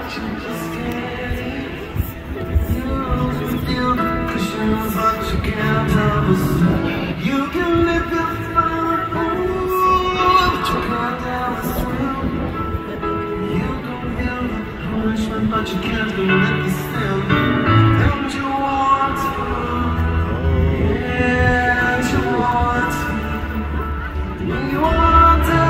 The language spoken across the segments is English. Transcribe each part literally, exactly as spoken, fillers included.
You can live your fire, but you can't ever swim. You can feel the punishment, but you can't believe the sin. Don't you want to? Yes, you want to. You want to.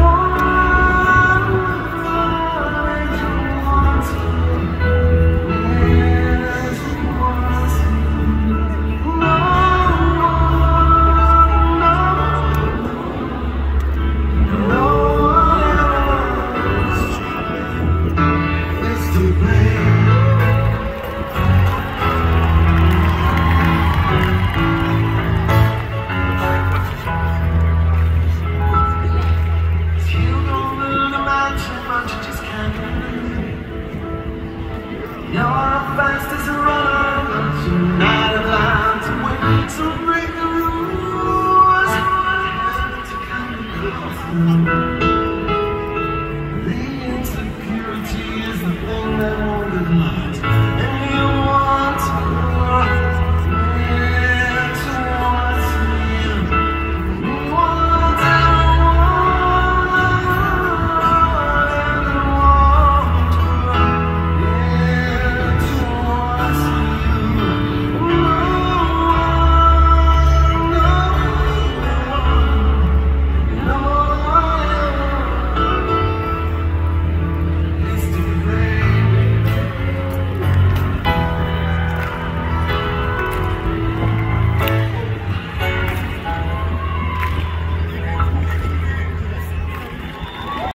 You're the fastest runner, but you're not allowed to win. So break the rules, to come close.